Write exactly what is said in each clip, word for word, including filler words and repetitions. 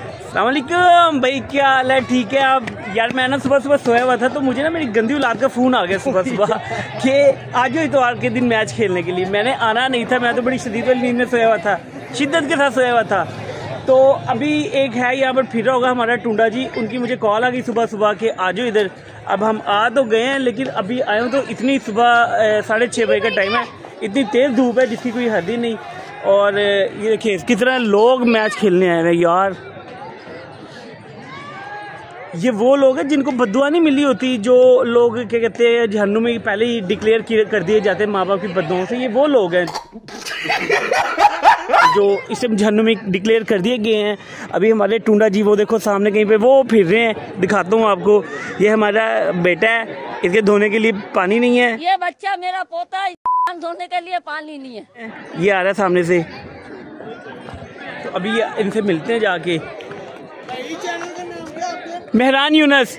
अस्सलामुअलैकुम भाई, क्या हाल है? ठीक है आप? यार मैं ना सुबह सुबह सोया हुआ था तो मुझे ना मेरी गंदी औलाद का फ़ोन आ गया सुबह सुबह कि आज ही इतवार के दिन मैच खेलने के लिए। मैंने आना नहीं था, मैं तो बड़ी शदीद वाली नींद में सोया हुआ था, शिद्दत के साथ सोया हुआ था। तो अभी एक है यहाँ पर फिर रहा होगा हमारा टूंडा जी, उनकी मुझे कॉल आ गई सुबह सुबह कि आ जाओ इधर। अब हम आ तो गए हैं लेकिन अभी आए हूँ तो इतनी सुबह साढ़े छः बजे का टाइम है, इतनी तेज़ धूप है जिसकी कोई हद ही नहीं। और ये देखिए किस तरह लोग मैच खेलने आए हैं यार। ये वो लोग हैं जिनको बद्दुआ नहीं मिली होती, जो लोग क्या कहते हैं जहन्नुम में पहले ही डिक्लेयर कर दिए जाते हैं माँ बाप की बद्दुआओं से। ये वो लोग हैं जो इस टाइम जहन्नुम में डिक्लेयर कर दिए गए हैं। अभी हमारे टूंडा जी वो देखो सामने कहीं पे वो फिर रहे हैं, दिखाता हूँ आपको। ये हमारा बेटा है, इसके धोने के लिए पानी नहीं है। ये बच्चा मेरा पोता है, धोने के लिए पानी नहीं है। ये आ रहा है सामने से, तो अभी इनसे मिलते हैं जाके। मेहरान यूनस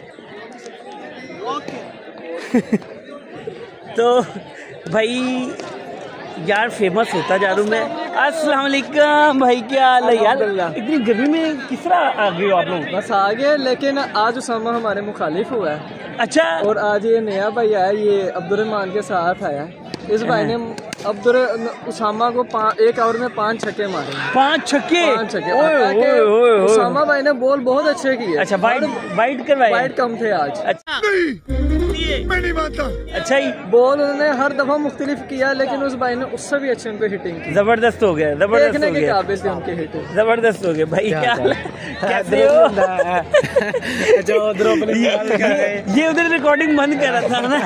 तो भाई यार फेमस होता जा रहा हूँ मैं। अस्सलाम वालेकुम भाई, क्या हाल है यार? इतनी गर्मी में किस तरह आ गए हो आप लोग? बस आ गए, लेकिन आज उसामा हमारे मुखालिफ हुआ है। अच्छा। और आज ये नया भाई आया, ये अब्दुर्रहमान के साथ आया। इस भाई ने अब्दुल उसामा को एक ओवर में पांच छक्के मारे। पांच छक्के? पांच छक्के। उसामा भाई ने बॉल बहुत अच्छे किए। अच्छा, वाइड वाइड करवाए? वाइड कम थे आज। अच्छा मैं नहीं मानता। अच्छा ही बॉल उन्होंने हर दफा मुख्तलिफ किया, लेकिन उस भाई ने उससे भी अच्छे उनको हिटिंग की। जबरदस्त हो गया, जबरदस्त हो गया, काबिल थे उनके हिटिंग, जबरदस्त हो गया भाई। क्या कैसे हो? ये उधर रिकॉर्डिंग बंद कर रहा था ना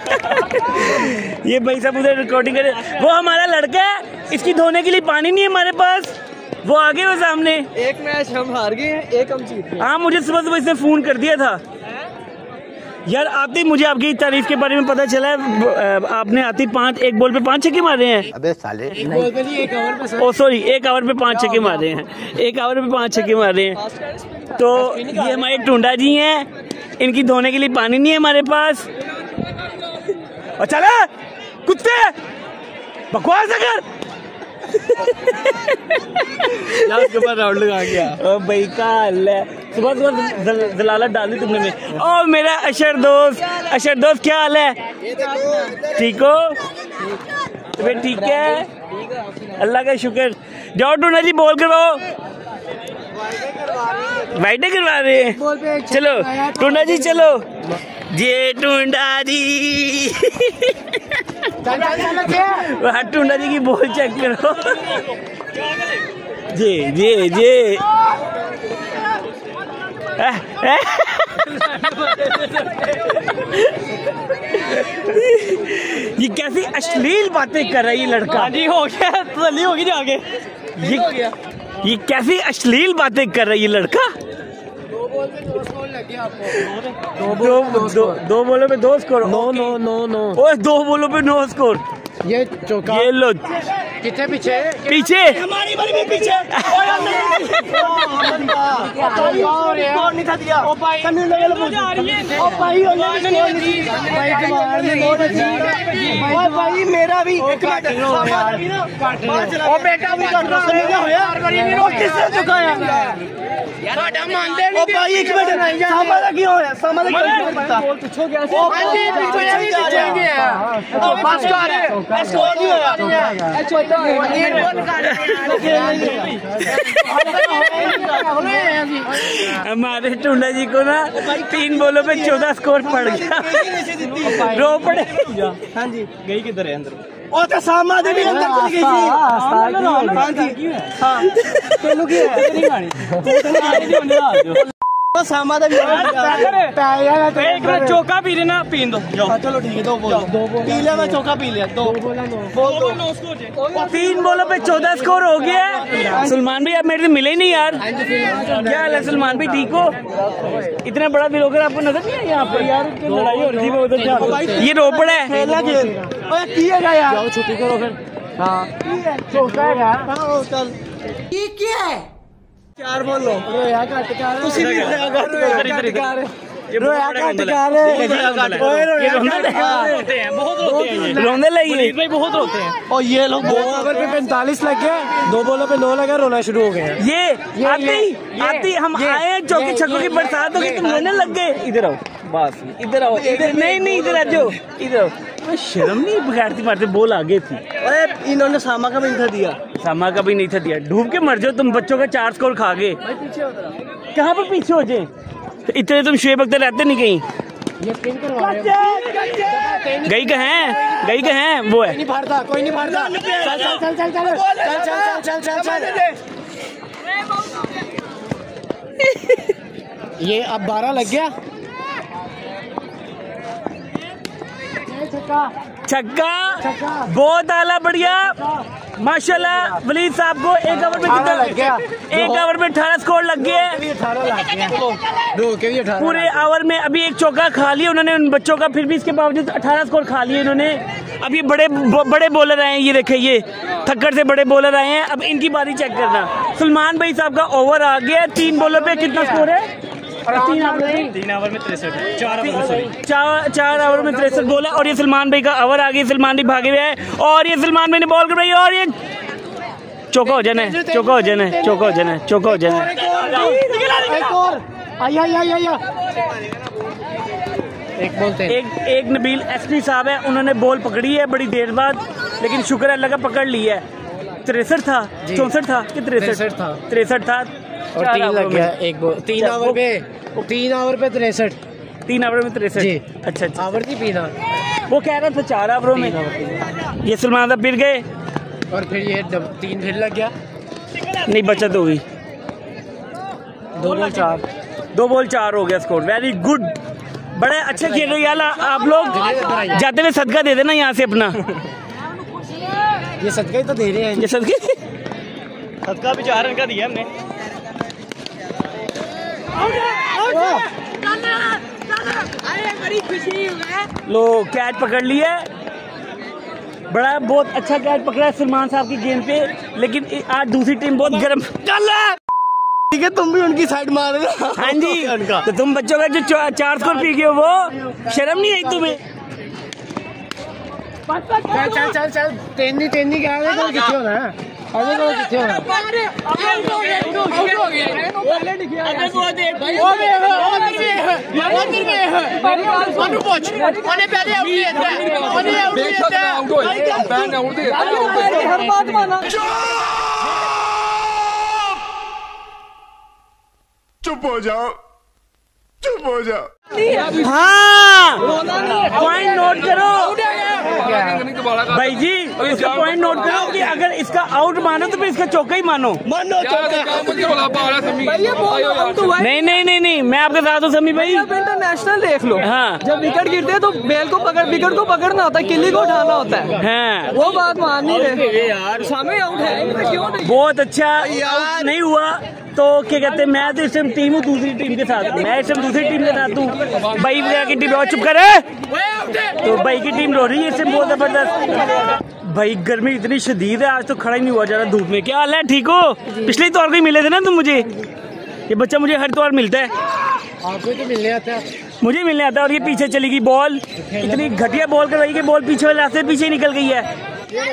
ये भाई साहब उधर रिकॉर्डिंग कर रहे। वो हमारा लड़का है, इसकी धोने के लिए पानी नहीं है हमारे पास, वो आगे वो सामने। एक मैच हम हार गए हैं, एक हम जीत गए। हाँ, मुझे सुबह सुबह इसने फोन कर दिया था यार। आते ही मुझे आपकी तारीफ के बारे में पता चला है, आपने आती पांच एक बॉल पे पांच छक्के मारे हैं। अबे साले, एक बॉल पे नहीं, एक ओवर पे। ओ सॉरी, एक ओवर पे पांच छक्के मारे हैं, एक ओवर पे पांच छक्के मारे हैं। तो ये हमारे टूंडा जी हैं, इनकी धोने के लिए पानी नहीं है हमारे पास। और चला कुत्ते बकवास अगर उसके बाद राउंड लगा गया। ओ भाई का है, सुबह सुबह दलालत डाली तुमने में। ओ मेरा अशर दोस्त, अशर दोस्त क्या हाल है? ठीक हो? तुम्हें ठीक है? अल्लाह का शुक्र। जाओ टूंडा जी बॉल करवाओ। वाइडे करवा रहे हैं, चलो टूंडा जी चलो। ये टूंडा जी वहाँ टूंडा जी की बॉल चेक करो। जी जी जी ये कैसी अश्लील बातें कर रहा है ये लड़का। जी हो गया, तसल्ली होगी जाके। ये ये कैसी अश्लील बातें कर रहा है ये लड़का। दो दो दो बोलों पे दो score. No no no no ओए दो बोलों पे नो स्कोर। ये चौका, ये लो कितने पीछे पीछे हमारी बारी में पीछे। नहीं था दिया। ओ भाई ओ भाई ओ भाई मेरा भी ओ बेटा भी कर रहा किसने चुकाया यार? मानते नहीं। ओ भाई एक मिनट, सामा का क्यों है? सामा का क्यों पता? पूछो क्या से? ओ पीछे गया। ओ पास कर स्कोर नहीं होगा। छोटा हमारे टूंडा जी को ना तीन बॉलों पे चौदह स्कोर पड़ गया, रो पड़े। हाँ जी, गई किधर है अंदर? ओ तो सामा दे भी अंदर चली गई थी। हां जी, हां चलो की है वो सामा दे भी एक चौका पी लेना, पीन दो। चलो ठीक है, दो बोल पी लिया मैं, चौका पी लिया। दो तीन बॉलों पे चौदह स्कोर हो गया। सलमान भाई आप मेरे से मिले ही नहीं यार, क्या हाल है सलमान भाई? ठीक हो? इतना बड़ा ब्लॉगर आपको नजर नहीं आया यहाँ पर यार? लड़ाई हो रही थी वो उधर। ये रोपड़ है, खेलना खेल यार, छुट्टी करो फिर। हाँ चौका है, चल ये क्या है? चार बोल लो यार, घट कर। ये बहुत बड़ा रोते हैं, बहुत रोते हैं, रोने लगे भाई, बहुत रोते हैं। और ये लोग दो ओवर पे पैंतालीस लग गए, दो बॉलों पे नौ लगा, रोना शुरू हो गए। ये आती आती हम आए चौकी छक्कों की बरसात होगी, तुम रोने लग गए। इधर आओ, बस इधर आओ, इधर नहीं नहीं इधर आ जाओ, इधर आओ। तो शर्म नहीं, बगैरती मारते बोल आगे थी। अरे इन्होंने सामा का भी नहीं था दिया, सामा का भी नहीं था दिया। डूब के मर जाओ तुम, बच्चों का चार स्कोर खा गए। कहाँ पर पीछे हो जाए, तो इतने तुम शुएब अख्तर रहते नहीं कहीं। गई कहाँ है, गई कहाँ है, वो है। नहीं फाड़ता, कोई नहीं फाड़ता। चल चल चल चल चल चल चल चल चल चल। ये अब बारह लग गया। छक्का, बहुत आला, बढ़िया, माशाल्लाह। वलीद साहब को एक ओवर में कितना लग गया? एक ओवर में अठारह स्कोर लग गए, पूरे ओवर में। अभी एक चौका खा लिया उन्होंने उन बच्चों का, फिर भी इसके बावजूद अठारह स्कोर खा लिए इन्होंने। अब ये बड़े बड़े बॉलर आए हैं, ये देखे, ये थक्कर से बड़े बॉलर आए हैं। अब इनकी बारी चेक करना। सलमान भाई साहब का ओवर आ गया, तीन बॉलर पे कितना स्कोर है? तीन ओवर में तिरसठ, चार चार चार ओवर में तिरसठ बॉल है। और ये सलमान भाई का ओवर आ गया, सलमान भाई भागे हुए हैं, और ये सलमान भाई ने बॉल कर रही है, और ये चौका हो जाना है, चौका हो जाना है, चौका हो जाना है, चौका हो जाना है। एक बोलते एक एक नबील एसपी साहब है, उन्होंने बॉल पकड़ी है बड़ी देर बाद, लेकिन शुक्र है अल्लाह का पकड़ ली है। तिरसठ था, चौसठ था कि तिरसठ था? तिरसठ था और तीन लग गया। एक बॉल तीन ओवर पे, तीन ओवर पे तिरसठ, तीन ओवर में तिरसठ। अच्छा अच्छा, ओवर थी तीन, वो कह रहा था चार ओवरों में। ये सलमान साहब फिर गए, और फिर ये तीन फिर लग गया, नहीं बचत होगी। दो बॉल चार, दो बॉल चार हो गया स्कोर। वेरी गुड, बड़े अच्छे खेल रहे यार आप लोग। जाते हुए सदका दे देना यहाँ से अपना। ये सदका ही तो दे रहे हैं, ये सदके सदका भी चार रन का दिया हमने। लो कैच पकड़ लिया, बड़ा बहुत अच्छा कैच पकड़ा है सलमान साहब की गेंद पे, लेकिन आज दूसरी टीम बहुत गर्म। ठीक है, तुम भी उनकी साइड मार रहे हो। हाँ जी, तो तुम बच्चों का जो चार स्कोर पी गए हो, वो शर्म नहीं आई तुम्हें? चल चल चल चल, तेंदी तेंदी के आगे को किथे होना है, आगे को किथे होना है। चुप हो जाओ, चुप हो जाओ। हाँ, पॉइंट नोट करो भाई जी, इसका पॉइंट नोट करो कि अगर इसका आउट मानो तो फिर इसका चौका ही मानो। मानो नहीं नहीं नहीं नहीं, मैं आपके साथ हूँ समी भाई। इंटरनेशनल देख लो, हाँ, जब विकेट गिरते हैं तो बेल को पकड़, विकेट को पकड़ना होता है, किली को उठाना होता है। हाँ, वो बात मान नहीं रहे यार, सामने आउट है, क्यों नहीं? बहुत अच्छा आउट नहीं हुआ तो क्या कहते हैं, मैं तो इस टाइम टीम हूँ दूसरी टीम के साथ, मैं इस टाइम दूसरी टीम के साथ हूँ। भाई वगैरह की टीम, और चुप करे, तो भाई की टीम रो रही है इससे बहुत जबरदस्त। भाई गर्मी इतनी शदीद है, आज तो खड़ा ही नहीं हुआ जा रहा धूप में। क्या हाल है, ठीक हो? पिछले तौर को ही मिले थे ना तुम मुझे, ये बच्चा मुझे हर तौर मिलता है। आपको तो मिलने आता है, मुझे मिलने आता है। और ये पीछे चली गई बॉल, इतनी घटिया बॉल कर रही है, बॉल पीछे वाले रास्ते पीछे निकल गई है।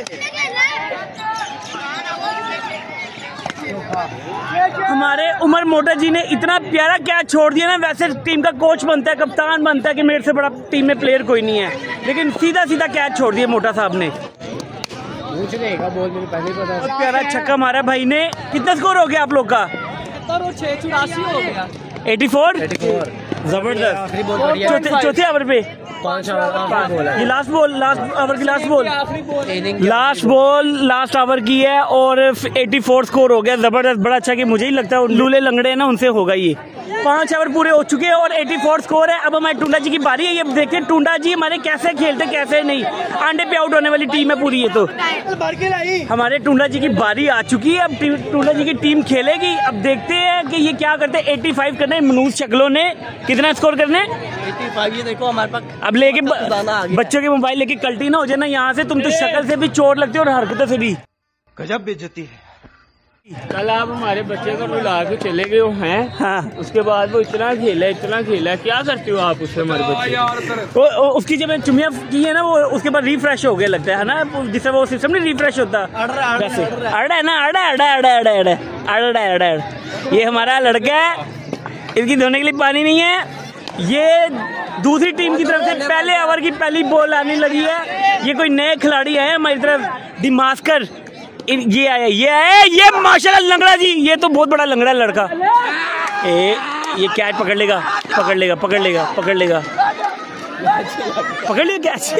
हमारे उमर मोटा जी ने इतना प्यारा कैच छोड़ दिया ना, वैसे टीम का कोच बनता है, कप्तान बनता है कि मेरे से बड़ा टीम में प्लेयर कोई नहीं है, लेकिन सीधा सीधा कैच छोड़ दिया मोटा साहब ने। पूछने का बॉल मुझे पहले ही पता है। प्यारा छक्का मारा भाई ने। कितना स्कोर हो गया आप लोग का? छह चौरासी हो गया, एटी फोर। जबरदस्त। चौथे ओवर पे पांच ओवर, ये लास्ट बॉल, लास्ट ओवर की last ball, last ball last over की है, और चौरासी स्कोर हो गया। जबरदस्त, बड़ा अच्छा कि मुझे ही लगता है लूले लंगड़े हैं ना, उनसे होगा ये। पांच ओवर पूरे हो चुके हैं और चौरासी स्कोर है। अब हमारे टुंडा जी की बारी है, ये देखते टुंडा जी हमारे कैसे खेलते कैसे नहीं। अंडे पे आउट होने वाली टीम है पूरी ये तो। हमारे टुंडा जी की बारी आ चुकी है, अब टुंडा जी की टीम खेलेगी। अब देखते हैं कि ये क्या करते हैं। पचासी करने मनूज शक्लों ने कितना स्कोर करने? पचासी। ये देखो हमारे पास अब लेके बच्चों के मोबाइल लेके कल्टी ना हो जाए ना यहाँ से, तुम तो शक्ल से भी चोट लगती है और हरकतों से भी। गजब बेइज्जती है, कल आप हमारे बच्चे को रुला के चले गए हो हैं। हाँ, उसके बाद वो इतना खेला इतना खेला, क्या करते हो आप उससे हमारे बच्चे को? उसकी जब चुमिया की है ना, वो उसके बाद रिफ्रेश हो गया लगता है ना, जिससे वो सिस्टम नहीं रिफ्रेश होता वैसे। अड़ा है ना, अड़ा अड़ा अड़ा अड़ा अड़ा अड़ा अड़ा अड़ा ये हमारा लड़का है, इसकी धोने के लिए पानी नहीं है। ये दूसरी टीम की तरफ से पहले ओवर की पहली बॉल आने लगी है। ये कोई नए खिलाड़ी है हमारी तरफ, दिमास्कर ये आया ये आया ये माशाल्लाह लंगड़ा जी, ये तो बहुत बड़ा लंगड़ा लड़का। ए, ये कैच पकड़ लेगा पकड़ लेगा पकड़ लेगा पकड़ लेगा पकड़ लिया कैच।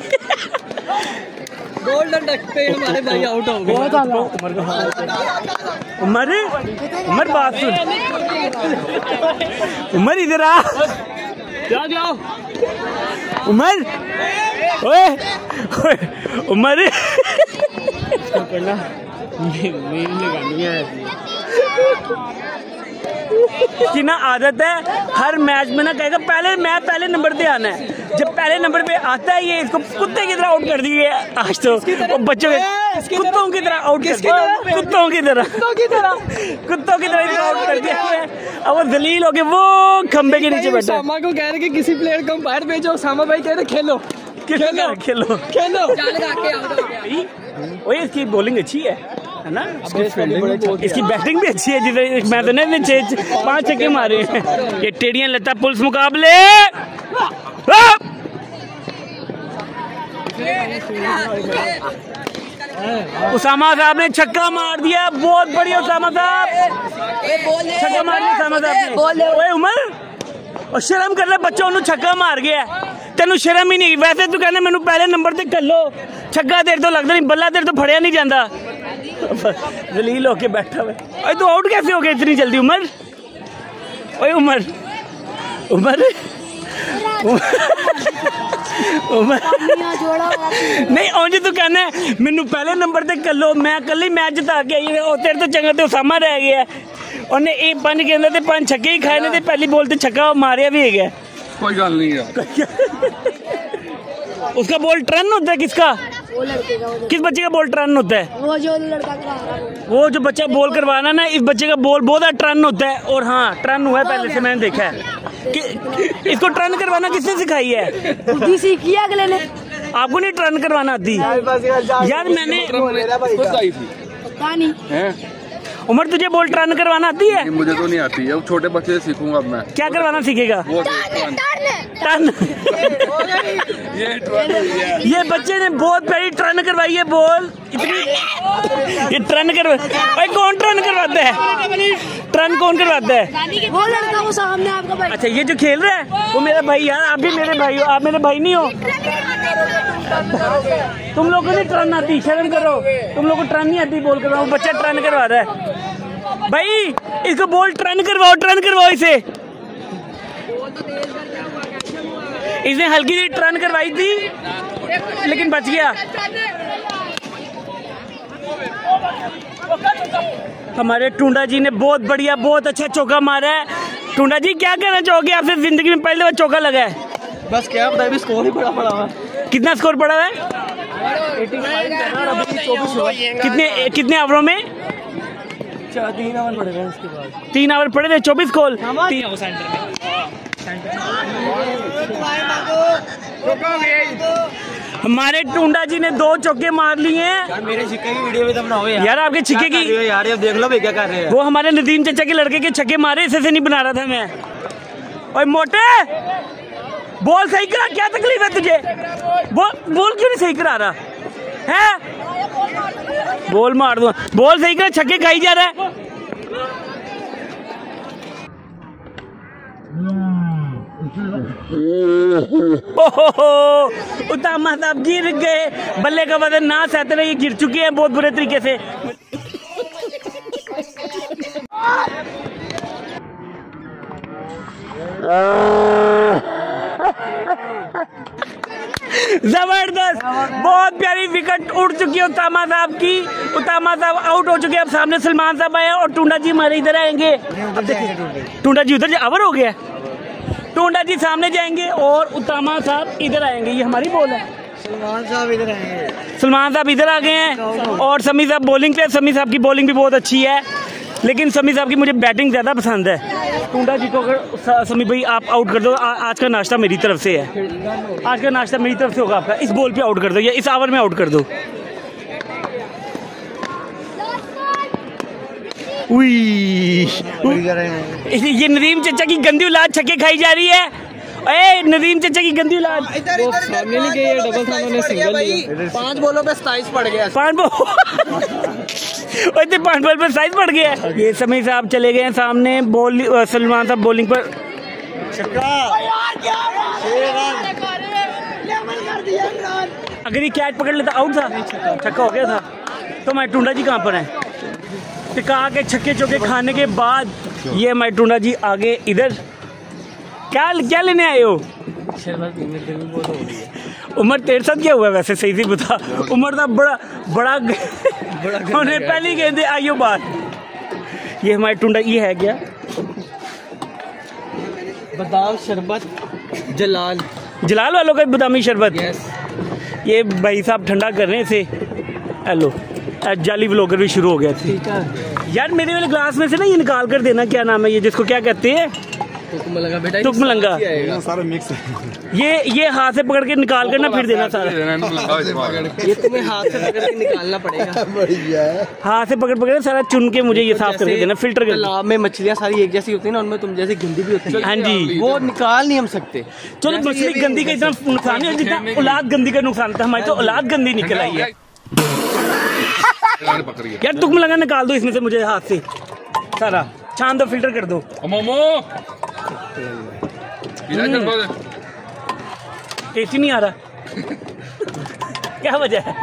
गोल्डन डक पे हमारे भाई आउट हो गए। उमर उमर बात सुन, उमर इधर आ, जाओ जाओ उमर, ओए उमर पकड़ना की ना आदत है हर मैच में ना कहेगा पहले मैं पहले नंबर पे आना है। जब पहले नंबर पे आता है ये इसको कुत्ते की तरह आउट कर दिए आज तो बच्चों के कुत्तों की तरह आउट कर दिया, कुत्तों की तरह कुत्तों की तरह आउट कर दिया है। अब वो दलील हो गए, वो खंबे के नीचे बैठे। सामा को कह रहे कि किसी प्लेयर को बाहर भेजो, सामा भाई कह रहे खेलो खेलो खेलो खेलो। ओए इसकी बॉलिंग अच्छी है है ना, इसकी बैटिंग भी अच्छी है। जिसे मैं तो नहीं छह पांच छक्के मारे हैं। ये टेढ़ियां लेता पुलिस मुकाबले, उसामा साहब ने छक्का मार दिया, बहुत बढ़िया उसामा साहब, छक्का मार दिया उसामा साहब ने। ओए उमर और शर्म कर ले, बच्चा उन्होंने छक्का मार गया, तेन शर्म ही नहीं। वैसे तू कहना मैनू पहले नंबर ते कर लो, छक्का देर तो लगता नहीं, बल्ला देर तो फड़िया नहीं जाता। जलील होके बैठा हुआ, तू आउट कैसे हो गया इतनी जल्दी उमर? ओए उमर उमर उमर नहीं औंज तू कहना मैनू पहले नंबर ते कर लो, मैं कल ही मैच जिता के आई और तेरे तो चंगा तो उसामा रह गया। उन्हें एक पंज गेंदा ते पंज छक्के ही खाए ने ते पहली बॉल ते छक्का मारिया भी है। कोई गल नहीं यार। उसका बॉल टर्न होता है किसका? वो लड़के का, किस बच्चे का बॉल टर्न होता है? वो जो लड़का करवा रहा है, वो जो बच्चा बॉल करवाना ना, इस बच्चे का बॉल बहुत टर्न होता है। और हाँ टर्न हुआ है पहले से, मैंने देखा है कि इसको टर्न करवाना किसने सिखाई है? खुद सीखी है अगले ने। आपको नहीं टर्न करवाना आती यार? मैंने पता नहीं। उमर तुझे बॉल टर्न करवाना आती है? मुझे तो नहीं आती है, छोटे बच्चे से सीखूंगा अब मैं। क्या करवाना सीखेगा? वो टर्न। ये ये बच्चे ने बहुत बड़ी टर्न करवाई है बॉल इतनी। ये टर्न करवा, भाई कौन टर्न करवाता है? टर्न कौन करवाता है? वो लड़का वो सामने आपका भाई। अच्छा ये जो खेल रहा है वो मेरा भाई यार, आप भी मेरे भाई हो, आप मेरे भाई नहीं हो। तुम लोगों को नहीं टर्न आती, शर्म करो, तुम लोगों को टर्न नहीं आती बॉल करवाओ। बच्चा टर्न करवा रहा है भाई, इसको बॉल टर्न करवाओ, टर्न करवाओ इसे। इसने हल्की सी टर्न करवाई थी लेकिन बच गया। हमारे टूंडा जी ने बहुत बढ़िया बहुत अच्छा चौका मारा है। टूंडा जी क्या कहना चाहोगे? आपसे जिंदगी में पहले बार चौका लगा है? बस क्या पता, अभी स्कोर ही बड़ा पड़ा हुआ। कितना स्कोर पड़ा है? कितने कितने ओवरों में? तीन ओवर पड़े हैं उसके बाद। तीन ओवर पड़े थे, चौबीस गोल। हमारे टूंडा जी ने दो चौके मार लिए हैं। मेरे छिक्के की वीडियो भी तो बनाओ यार। यार आपके छिक्के की यार ये देख लो भाई क्या कर रहे हैं। वो हमारे नदीम चाचा के लड़के के छक्के मारे, इसे से नहीं बना रहा था मैं। और मोटे बॉल सही करा, क्या तकलीफ है तुझे? बॉल बॉल क्यों नहीं सही करा रहा है? बॉल मार दो, बॉल सही करा, छक्के खाई जा रहा है। ओहो उतामा साहब गिर गए, बल्ले का वजन ना सहते रहे, ये गिर चुके हैं बहुत बुरे तरीके से। जबरदस्त, बहुत प्यारी विकेट उड़ चुकी है उतामा साहब की। उतामा साहब आउट हो चुके हैं। अब सामने सलमान साहब आए और टूंडा जी हमारे इधर आएंगे। टूंडा जी उधर अवर हो गया, टूंडा जी सामने जाएंगे और उतामा साहब इधर आएंगे। ये हमारी बॉल है, सलमान साहब इधर आए सलमान साहब इधर आ गए हैं और समी साहब बॉलिंग पे। समी साहब की बॉलिंग भी बहुत अच्छी है, लेकिन समी साहब की मुझे बैटिंग ज़्यादा पसंद है। टुंडा जी को अगर समी भाई आप आउट कर दो, आ, आज का नाश्ता मेरी तरफ से है, आज का नाश्ता मेरी तरफ से होगा आपका। इस बॉल पे आउट कर दो या इस ओवर में आउट कर दो। उई, ये नदीम चचा की गंदी औलाद छक्के खाई जा रही है। ए नदीम चचा की गंदी औलाद सामने नहीं गई, डबल था, उन्होंने सिंगल लिया। पांच बॉलों पे सताइस पड़ गया। पांच बॉल पांच बॉल पर साइज पड़ गया। ये समी साहब चले गए हैं सामने, बॉल सलमान साहब बॉलिंग पर। अगर ये कैच पकड़ लेता आउट था, छक्का हो गया था। तो हमारे टुंडा जी कहाँ पर हैं? टिका के छक्के चौके खाने के बाद ये हमारे टुंडा जी आगे इधर क्या क्या लेने आए हो? उमर तेरे साथ क्या हुआ वैसे, सही से बता। उमर था बड़ा बड़ा उन्हें पहले ही कहते आइयो बात। ये हमारे टुंडा ये है क्या? बादाम शरबत जलाल जलाल वालों का बादामी शरबत। यस। ये भाई साहब ठंडा करने से हेलो जाली व्लॉगर भी शुरू हो गया थे यार। मेरे वाले ग्लास में से ना ये निकाल कर देना, क्या नाम है ये जिसको क्या कहते हैं? तुकमलंगा बेटा, तुकमलंगा। सारा मिक्स है। ये ये हाथ से पकड़ के निकाल कर ना फिर देना सारा। ये तुम्हें हाथ से पकड़ के निकालना पड़ेगा। हाथ से पकड़ पकड़ सारा चुन के मुझे ये साफ करके देना, फिल्टर कर। तालाब में मछलियाँ सारी एक जैसी होती है ना, उनमें तुम जैसी गंदी भी होती है। हाँ जी, वो निकाल नहीं हम सकते। चलो मछली गंदी का इतना नुकसान नहीं जितना औलाद गंदी का नुकसान था। हमारी तो औलाद गंदी निकल आई है यार। तुकमलंगा निकाल दो इसमें से मुझे हाथ से सारा, छान दो, फिल्टर कर दो। मोमो टेस्टी नहीं आ रहा क्या वजह है?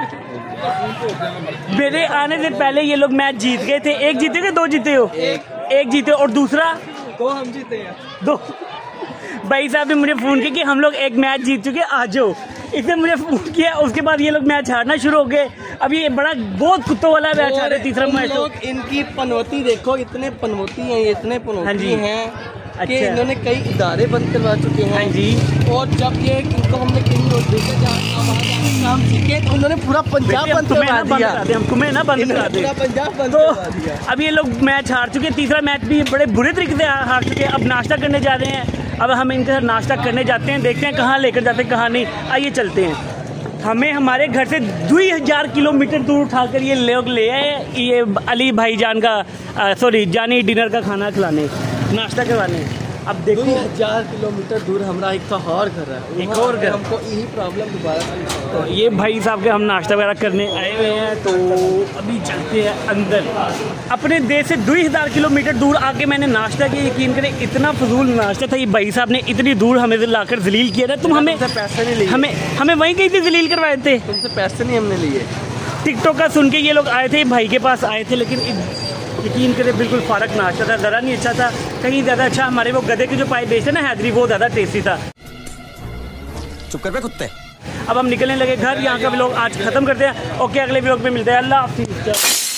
मेरे आने से पहले ये लोग मैच जीत गए थे। एक जीते थे, दो जीते हो? एक, एक जीते और दूसरा दो हम जीते हैं। दो। भाई साहब ने मुझे फोन किया कि हम लोग एक मैच जीत चुके, आ जाओ। इसने मुझे फोन किया, उसके बाद ये लोग मैच हारना शुरू हो गए। अब ये बड़ा बहुत कुत्तों वाला मैच हारे तीसरा मैच। लोग इनकी पनौती देखो, इतने पनौती हैं, इतने पनौती हैं कि इन्होंने कई इदारे बंद करवा चुके हैं। हाँ जी। और जब ये इनको हमने कहीं रोक देखा काम सीखे तो उन्होंने पूरा पंजाब बंद करवा दिया। हम तुम्हें ना बंद करा दे, पूरा पंजाब बंद तो करवा दिया। अब ये लोग मैच हार चुके, तीसरा मैच भी बड़े बुरे तरीके से हार चुके। अब नाश्ता करने जा रहे हैं। अब हम इनके साथ नाश्ता करने जाते हैं, देखते हैं कहाँ लेकर जाते हैं कहाँ नहीं। आइए चलते हैं। हमें हमारे घर से दो हज़ार किलोमीटर दूर उठाकर ये लोग ले आए, ये अली भाईजान का सॉरी जानी डिनर का खाना खिलाने, नाश्ता करवाने। अब देखो हजार किलोमीटर दूर हमारा एक तो और घर है, एक और घर, हमको यही प्रॉब्लम दोबारा। तो ये भाई साहब के हम नाश्ता वगैरह करने आए हुए हैं, तो अभी चलते हैं अंदर। अपने देश से दो हज़ार किलोमीटर दूर आके मैंने नाश्ता किया, यकीन करें इतना फजूल नाश्ता था। ये भाई साहब ने इतनी दूर हमें लाकर जलील किया था। तुम हमें पैसे नहीं लिए, हमें हमें वहीं कहीं से जलील करवाए थे, तुमसे पैसे नहीं हमने लिए। टिकटॉक का सुन के ये लोग आए थे, भाई के पास आए थे, लेकिन यकीन करें बिल्कुल फ़र्क नाश्ता था, ज़रा नहीं अच्छा था, कहीं ज़्यादा अच्छा हमारे वो गधे के जो पाए बेचते ना हैदरी, वो ज़्यादा टेस्टी था। चुप कर बे कुत्ते। अब हम निकलने लगे घर। यहाँ का व्लॉग आज ख़त्म करते हैं। ओके, अगले व्लॉग में मिलते हैं। अल्लाह हाफिज़।